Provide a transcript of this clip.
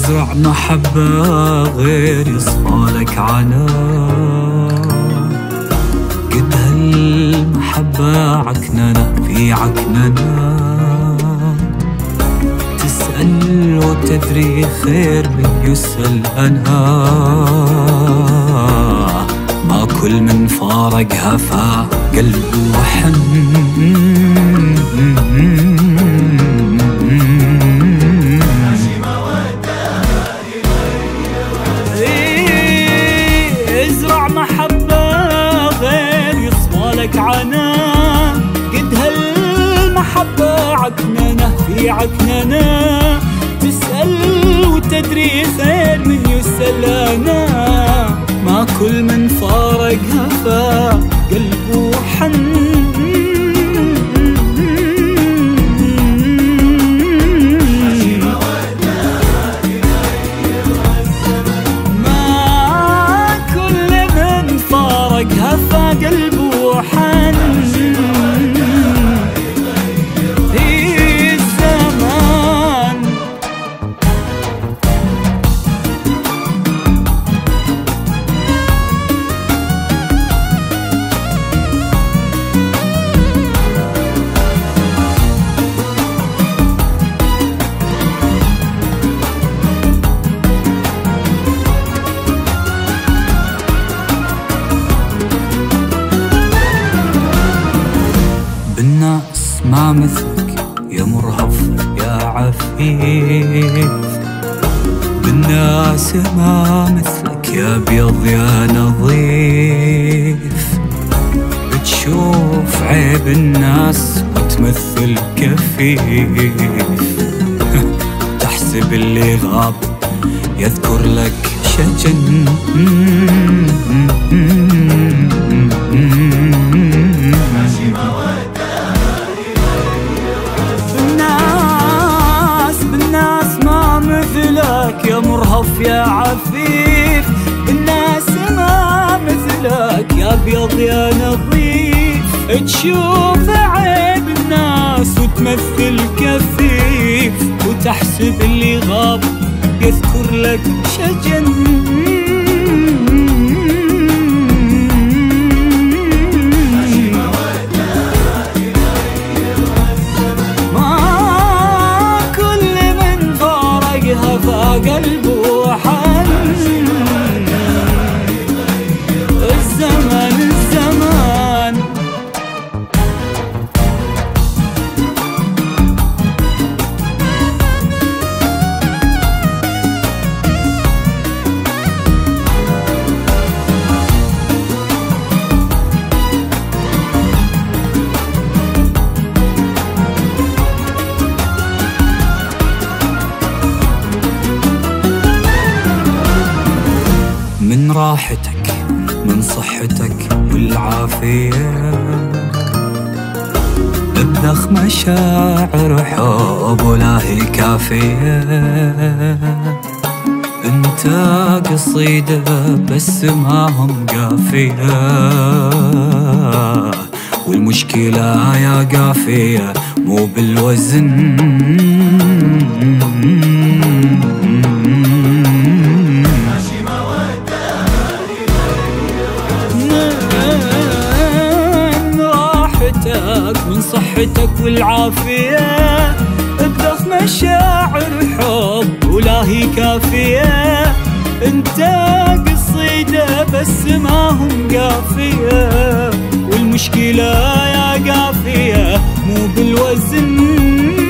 ازرع محبة غير يصفالك عنان، قد هالمحبة عكننة في عكننة، تسأل وتدري خير من يسأل أنا، ما كل من فارق هفا قلبه وحن. ازرع محبة غير يصفالك عنان، قد هالمحبة عكننة في عكننة، تسأل وتدري خير من يسأل أنا، ما كل من فارق هفا قلبه حن. هفا قلبه حن في الزمان. بالناس ما مثلك يا مرهف يا عفيف، بالناس ما مثلك يا ابيض يا نظيف، بتشوف عيب الناس وتمثل كفيف، تحسب اللي غاب يذكر لك شجن. بالناس ما مثلك يا مرهف يا عفيف، بالناس ما مثلك يا ابيض يا نظيف، تشوف عيب الناس وتمثل كفيف، وتحسب اللي غاب يذكر لك شجن. قلبه حن الزمان الزمان. من راحتك من صحتك والعافية، بذخ مشاعر حب ولا هي كافية، انت قصيدة بس ما هم قافية، والمشكلة يا قافية مو بالوزن. من صحتك والعافية، بذخ مشاعر حب ولا هي كافية، انت قصيدة بس ما هم قافية، والمشكلة يا قافية مو بالوزن.